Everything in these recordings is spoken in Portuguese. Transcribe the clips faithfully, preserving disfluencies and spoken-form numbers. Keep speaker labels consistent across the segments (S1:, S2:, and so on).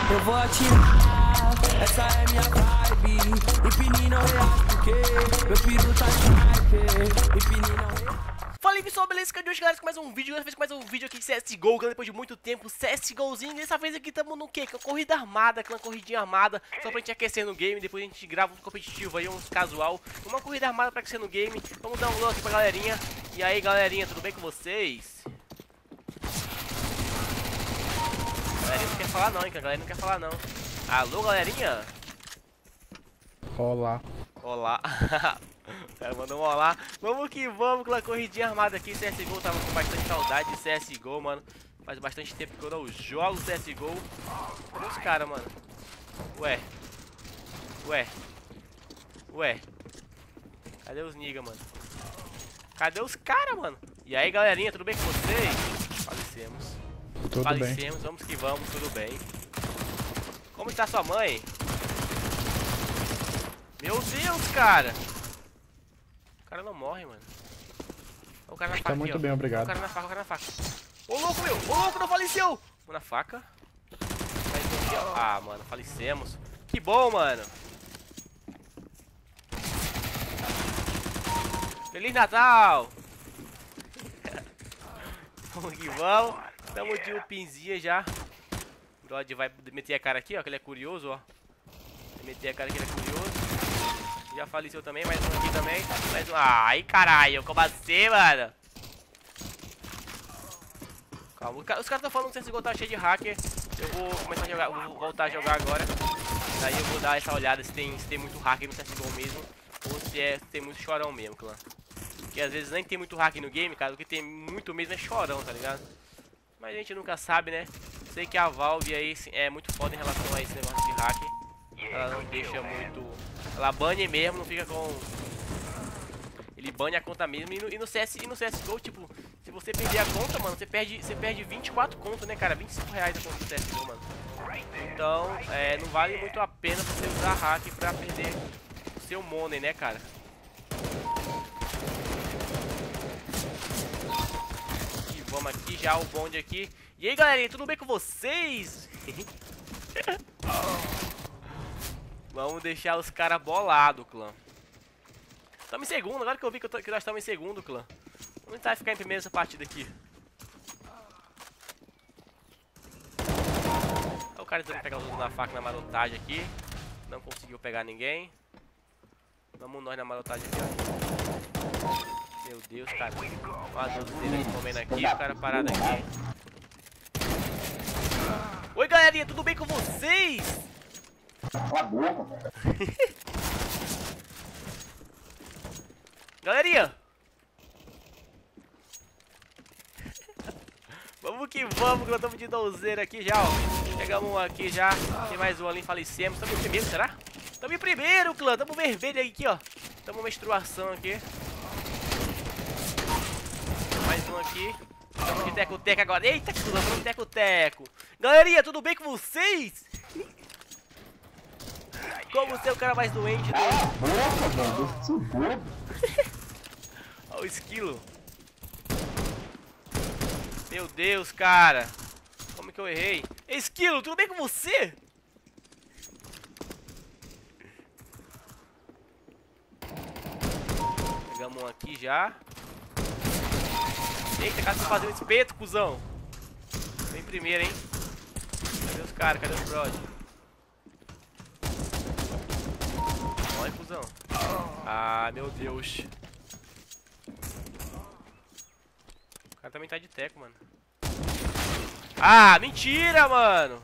S1: Eu vou atirar, essa é minha vibe. Empine não reage porque meu piru tá sniper. Empine não reage.
S2: Fala aí pessoal, beleza? Cadê hoje, galera? Com mais um vídeo, dessa vez com mais um vídeo aqui de C S G O, galera, depois de muito tempo, C S G Ozinho. E dessa vez aqui estamos no quê? Com a corrida armada, aquela corridinha armada, só pra gente aquecer no game, depois a gente grava um competitivo aí, um casual. Uma corrida armada pra aquecer no game, vamos dar um look aqui pra galerinha. E aí galerinha, tudo bem com vocês? A galerinha não quer falar não, hein, que a galerinha não quer falar não. Alô galerinha?
S3: Olá.
S2: Olá. O cara mandou um olá. Vamos que vamos com a corridinha armada aqui. C S G O, tava com bastante saudade de C S G O, mano. Faz bastante tempo que eu não jogo C S G O. Cadê os caras, mano? Ué. Ué. Ué. Cadê os nigga, mano? Cadê os caras, mano? E aí, galerinha, tudo bem com vocês? Falecemos.
S3: Tudo
S2: Falecemos,
S3: bem.
S2: vamos que vamos, tudo bem. Como está sua mãe? Meu Deus, cara! O cara não morre, mano. Olha o cara na faca
S3: Tá muito
S2: aqui, ó.
S3: bem, obrigado.
S2: O cara na faca, o cara na faca. Ô louco, meu! Ô louco, não faleceu! Vou na faca. Mais um aqui, ó. Ah, mano, falecemos. Que bom, mano. Feliz Natal! Vamos que vamos. Tamo de upinzinha já. O Brod vai meter a cara aqui, ó, que ele é curioso, ó. Vai meter a cara que ele é curioso. Já faleceu também, mais um aqui também. Mais um. Ai, caralho, como assim, mano? Calma, os caras estão falando que o C S G O tá cheio de hacker. Eu vou começar a jogar, vou voltar a jogar agora. Daí eu vou dar essa olhada se tem, se tem muito hacker no C S G O mesmo. Ou se, é, se tem muito chorão mesmo, clã. Porque às vezes nem tem muito hacker no game, cara. O que tem muito mesmo é chorão, tá ligado? Mas a gente nunca sabe, né? Sei que a Valve aí é muito foda em relação a esse negócio de hacker. Ela não deixa muito... Ela bane mesmo, não fica com... Ele bane a conta mesmo. E no, e no, C S, e no C S G O, tipo... Se você perder a conta, mano, você perde, você perde vinte e quatro conto, né, cara? vinte e cinco reais a conta do C S G O, mano. Então, é, não vale muito a pena você usar hack pra perder o seu money, né, cara? E vamos aqui, já o bonde aqui. E aí, galerinha, tudo bem com vocês? Vamos deixar os caras bolados, clã. Estamos em segundo, agora que eu vi que, eu tô, que nós estamos em segundo, clã. Vamos tentar ficar em primeiro essa partida aqui. Olha o cara tentando pegar os outros na faca, na marotagem aqui. Não conseguiu pegar ninguém. Vamos nós na marotagem aqui, ó. Meu Deus, cara. Olha a dozeira aqui comendo aqui, o cara parado aqui. Oi, galerinha, tudo bem com vocês?
S4: Cala a boca, velho.
S2: Galerinha! Vamos que vamos, que nós estamos de dozeira aqui já, ó. Pegamos um aqui já. Tem mais um ali, falecemos. Estamos em primeiro, será? Estamos em primeiro, clã. Estamos vermelho aqui, ó. Estamos menstruação aqui. Mais um aqui. Estamos de teco-teco agora. Eita, que estamos de teco-teco. Galerinha, tudo bem com vocês? Como você é o cara mais doente do... Olha o esquilo. Meu Deus, cara. Como que eu errei? Esquilo, tudo bem com você? Pegamos um aqui já. Eita, cara, você fazer um espeto, cuzão. Vem primeiro, hein? Cadê os caras? Cadê os brod? Olha, cuzão. Ah, meu Deus. O cara também tá de teco, mano. Ah, mentira, mano.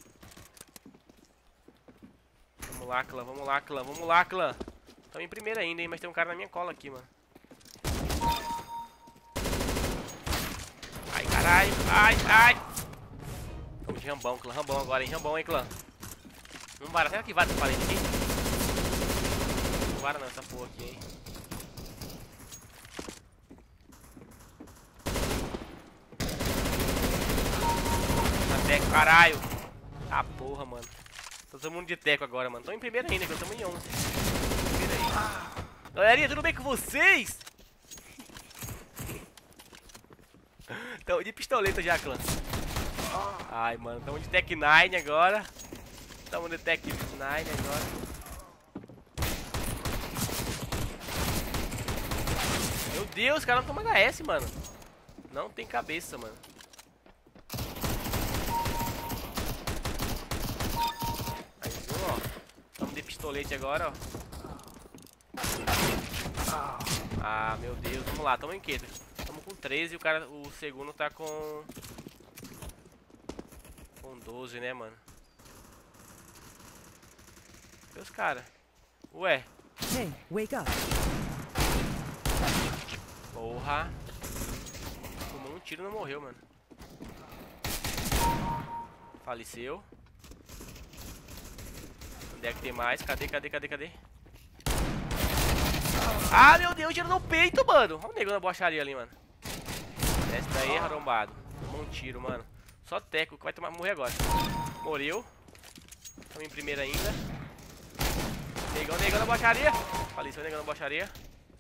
S2: Vamos lá, clã. Vamos lá, clã. Vamos lá, clã. Tamo em primeiro ainda, hein. Mas tem um cara na minha cola aqui, mano. Ai, caralho. Ai, ai. Vamos de rambão, clã. Rambão agora, hein. Rambão, hein, clã. Vamos vara. Será que vara essa parede aqui? Não vara não, essa porra aqui, hein. Teco, caralho. Ah, porra, mano. Tô todo mundo de teco agora, mano. Tô em primeiro ainda, que eu tô em onze. Primeiro aí. Galerinha, tudo bem com vocês? Tamo de pistoleta já, clã. Ai, mano, tamo de Tech nove agora. Tamo no Tech nove agora. Meu Deus, os caras não tomam H S, mano. Não tem cabeça, mano. Mais um, ó. Tamo de pistolete agora, ó. Ah, meu Deus. Vamos lá, tamo em quê? Tamo com treze e o cara, o segundo tá com... Com doze, né, mano? Cadê os caras? Ué.
S3: Hey, wake up.
S2: Porra. Tomou um tiro e não morreu, mano. Faleceu. Onde é que tem mais? Cadê, cadê, cadê, cadê? Ah, meu Deus, tiro no peito, mano. Olha o nego na bocharia ali, mano. Desce daí, arrombado. Tomou um tiro, mano. Só teco que vai tomar, morrer agora. Morreu. Estamos em primeira ainda. Negão, negão na bocharia. Faleceu, negão na bocharia.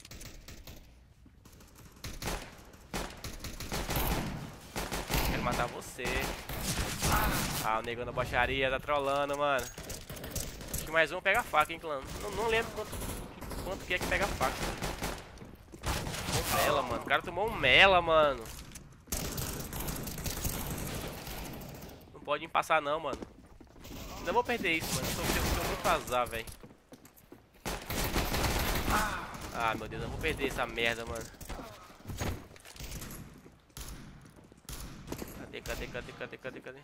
S2: Quero matar você. Ah, o negão na bocharia tá trolando, mano. Acho que mais um pega a faca, hein, clã. Não, não lembro quanto, quanto que é que pega a faca. Tomou mela, mano. O cara tomou um mela, mano. Não pode me passar, não, mano. Ainda vou perder isso, mano. Eu tô, eu tô muito azar, velho. Ah, meu Deus, eu vou perder essa merda, mano. Cadê, cadê, cadê, cadê, cadê, cadê?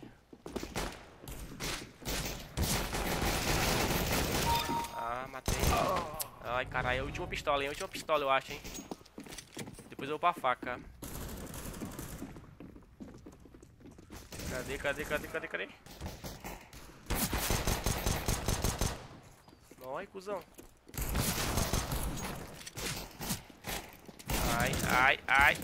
S2: Ah, matei. Ai, caralho, é a última pistola, hein? A última pistola, eu acho, hein? Depois eu vou pra faca. Cadê, cadê, cadê, cadê, cadê? Ai, cuzão. Ai, ai, ai.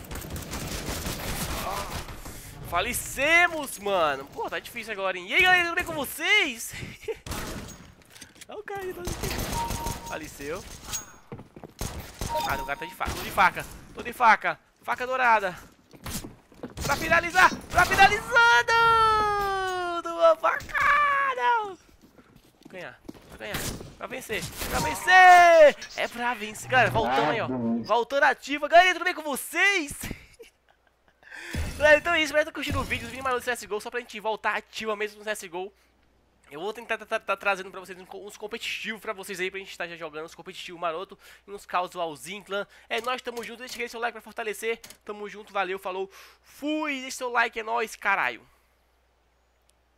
S2: Falecemos, mano. Pô, tá difícil agora, hein? E aí, galera, tudo bem com vocês? Olha o cara aí, tá difícil. Faleceu. Ah, o cara tá de faca. Tô de faca. Tô de faca. Faca dourada. Pra finalizar. Pra finalizando. Uma facada. Vou ganhar. Vou ganhar. Pra vencer. Pra vencer. É pra vencer. Galera, voltando aí, ó. Voltando ativa. Galera, tudo bem com vocês? Galera, então é isso. Espero que curtindo o vídeo. Os vídeos mais do C S G O. Só pra gente voltar ativa mesmo no C S G O. Eu vou tentar estar tá, tá, tá trazendo pra vocês uns competitivos pra vocês aí, pra gente estar já jogando uns competitivos maroto e uns casualzinho, clã. É, nós tamo junto, deixa aquele seu like pra fortalecer. Tamo junto, valeu, falou, fui, deixa seu like, é nóis, caralho.